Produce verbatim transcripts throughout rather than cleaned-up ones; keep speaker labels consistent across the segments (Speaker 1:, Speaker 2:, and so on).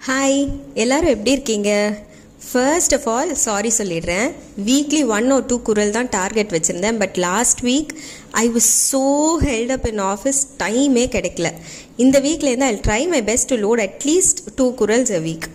Speaker 1: Hi, எல்லோரும் எப்படி இருக்கீங்க? ஃபர்ஸ்ட் ஆஃப் ஆல் சாரி சொல்லிடுறேன். வீக்லி ஒன் ஓ டூ குரல் தான் டார்கெட் வச்சுருந்தேன். But last week I was so held up in office, டைமே கிடைக்கல. இந்த வீக்லேருந்து I try my best to load at least two குரல்ஸ் a week.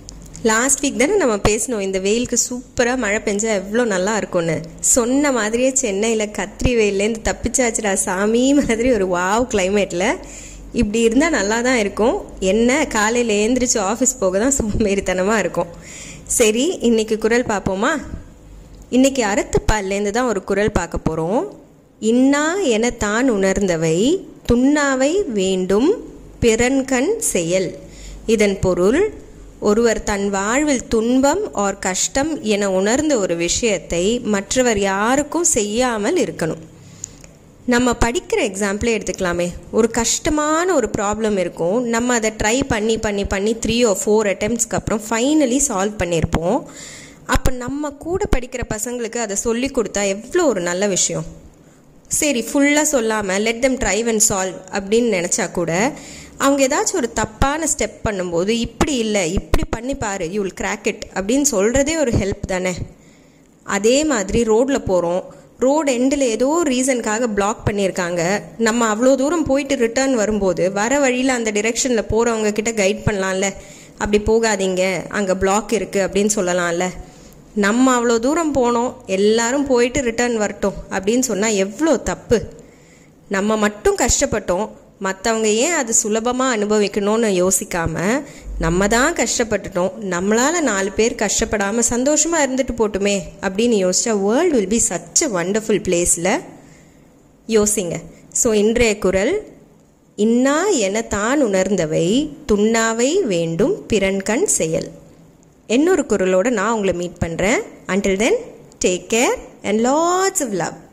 Speaker 1: Last week தானே நம்ம பேசணும் இந்த வெயிலுக்கு சூப்பராக மழை பெஞ்சா எவ்வளோ நல்லா இருக்கும்னு. சொன்ன மாதிரியே சென்னையில் கத்திரி வெயிலேருந்து தப்பிச்சாச்சுடா சாமி மாதிரி ஒரு வாவ் கிளைமேட்டில். இப்படி இருந்தால் நல்லா தான் இருக்கும். என்ன காலையில் எழுந்திரிச்சு ஆஃபீஸ் போக தான் சோம்பேறித்தனமாக இருக்கும். சரி, இன்றைக்கி குரல் பார்ப்போமா? இன்றைக்கி அறத்துப்பால்லேருந்து தான் ஒரு குரல் பார்க்க போகிறோம். இன்னா என தான் உணர்ந்தவை துண்ணாவை வேண்டும் பிறன்கண் செயல். இதன் பொருள், ஒருவர் தன் வாழ்வில் துன்பம் ஆர் கஷ்டம் என உணர்ந்த ஒரு விஷயத்தை மற்றவர் யாருக்கும் செய்யாமல் இருக்கணும். நம்ம படிக்கிற எக்ஸாம்பிளே எடுத்துக்கலாமே. ஒரு கஷ்டமான ஒரு ப்ராப்ளம் இருக்கும். நம்ம அதை ட்ரை பண்ணி பண்ணி பண்ணி த்ரீ ஓ ஃபோர் அட்டெம்ப்ட்ஸ்க்கு அப்புறம் ஃபைனலி சால்வ் பண்ணியிருப்போம். அப்போ நம்ம கூட படிக்கிற பசங்களுக்கு அதை சொல்லி கொடுத்தா எவ்வளோ ஒரு நல்ல விஷயம். சரி, ஃபுல்லாக சொல்லாமல் let them try and solve அப்படின்னு நினச்சா கூட அவங்க ஏதாச்சும் ஒரு தப்பான ஸ்டெப் பண்ணும்போது இப்படி இல்லை இப்படி பண்ணி பாரு, யூ வில் கிராக் இட் அப்படின்னு சொல்கிறதே ஒரு ஹெல்ப் தானே. அதே மாதிரி ரோட்டில் போகிறோம், ரோடு எண்டில் ஏதோ ரீசனுக்காக பிளாக் பண்ணியிருக்காங்க. நம்ம அவ்வளோ தூரம் போயிட்டு ரிட்டர்ன் வரும்போது வர வழியில் அந்த டிரெக்ஷனில் போகிறவங்க கிட்ட கைட் பண்ணலாம்ல. அப்படி போகாதீங்க, அங்கே பிளாக் இருக்குது அப்படின்னு சொல்லலாம்ல. நம்ம அவ்வளோ தூரம் போனோம், எல்லாரும் போயிட்டு ரிட்டர்ன் வரட்டும் அப்படின்னு சொன்னால் எவ்வளோ தப்பு. நம்ம மட்டும் கஷ்டப்பட்டோம், மற்றவங்க ஏன் அது சுலபமாக அனுபவிக்கணும்னு யோசிக்காமல் நம்ம தான் கஷ்டப்பட்டுட்டோம், நம்மளால் நாலு பேர் கஷ்டப்படாமல் சந்தோஷமாக இருந்துட்டு போட்டுமே அப்படின்னு யோசிச்சா world will be such a wonderful பிளேஸில். யோசிங்க. ஸோ இன்றைய குரல், இன்னா என தான் உணர்ந்தவை துண்ணாவை வேண்டும் பிறன்கண் செயல். இன்னொரு குரலோடு நான் உங்களை மீட் பண்ணுறேன். Until then, take care and lots of love.